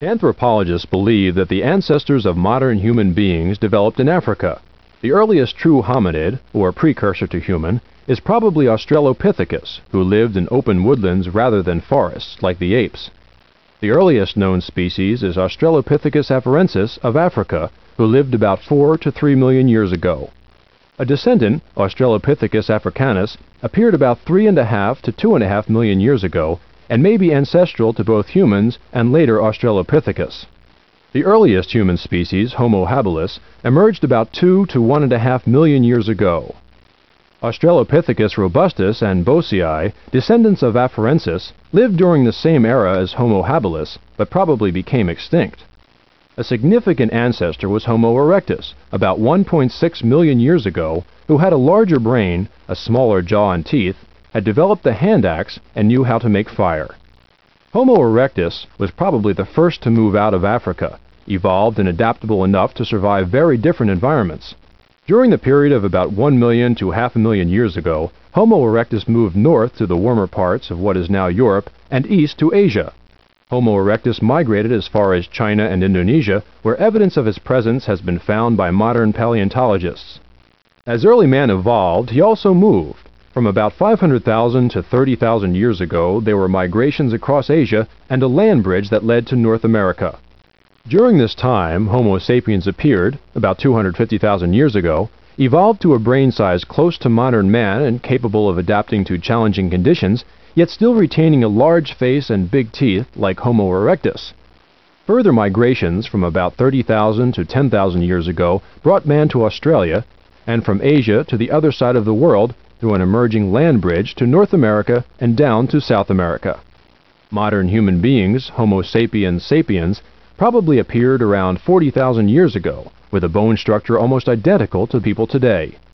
Anthropologists believe that the ancestors of modern human beings developed in Africa. The earliest true hominid, or precursor to human, is probably Australopithecus, who lived in open woodlands rather than forests, like the apes. The earliest known species is Australopithecus afarensis of Africa, who lived about 4 to 3 million years ago. A descendant, Australopithecus africanus, appeared about 3.5 to 2.5 million years ago, and may be ancestral to both humans and later Australopithecus. The earliest human species, Homo habilis, emerged about 2 to 1.5 million years ago. Australopithecus robustus and Bosei, descendants of Afarensis, lived during the same era as Homo habilis, but probably became extinct. A significant ancestor was Homo erectus, about 1.6 million years ago, who had a larger brain, a smaller jaw and teeth, had developed the hand axe, and knew how to make fire. Homo erectus was probably the first to move out of Africa, evolved and adaptable enough to survive very different environments. During the period of about 1 million to 500,000 years ago, Homo erectus moved north to the warmer parts of what is now Europe and east to Asia. Homo erectus migrated as far as China and Indonesia, where evidence of his presence has been found by modern paleontologists. As early man evolved, he also moved. From about 500,000 to 30,000 years ago, there were migrations across Asia and a land bridge that led to North America. During this time, Homo sapiens appeared, about 250,000 years ago, evolved to a brain size close to modern man and capable of adapting to challenging conditions, yet still retaining a large face and big teeth like Homo erectus. Further migrations from about 30,000 to 10,000 years ago brought man to Australia, and from Asia to the other side of the world through an emerging land bridge to North America and down to South America. Modern human beings, Homo sapiens sapiens, probably appeared around 40,000 years ago, with a bone structure almost identical to people today.